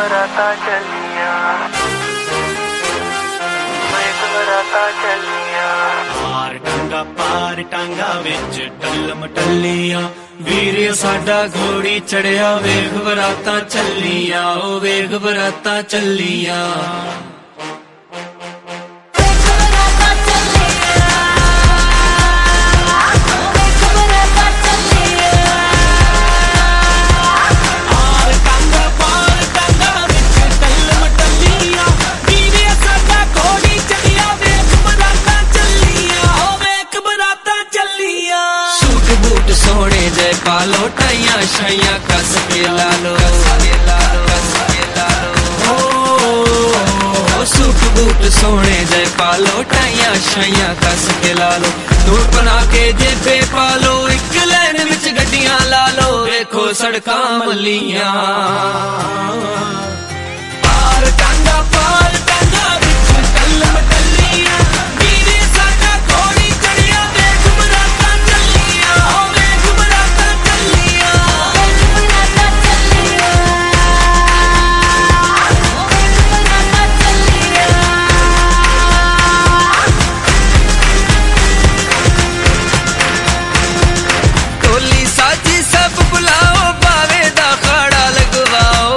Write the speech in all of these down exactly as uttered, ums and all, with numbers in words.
बराता चलिया, मेघ बराता चलिया। पार टांगा पार टांगा विच टल्लम टल्लियां, वीर साडा घोड़ी चढ़िया वेख बराता चलिया, ओ वेख बराता चलिया। सोने जय पालो टाइया शाइया कस के लालो, सूट बूट सोने जय पालो टाइया शाइया कस के लालो। दूर बना के जेबे पालो एक लैन विच गड्डियां लालो, देखो सड़कां मलियां। पार टांगा पार टांगा विच टल्लम टल्लियां, वीरे साडा घोड़ी चढ़िया वेख बराता चलिया, ओ वेख बराता चलिया। टोली साजी सब बुलाओ बावे दा खाड़ा लगवाओ,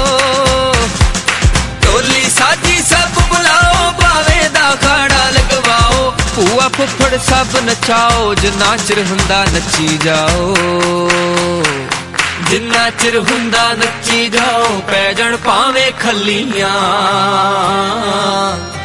टोली साजी सब बुलाओ बावे दा खाड़ा लगवाओ। भूआ फुफड़ सब नचाओ जिन्ना चिर हुंदा नची जाओ, जिन्ना चिर हुंदा नची जाओ। पै जाण भावें खल्लियां।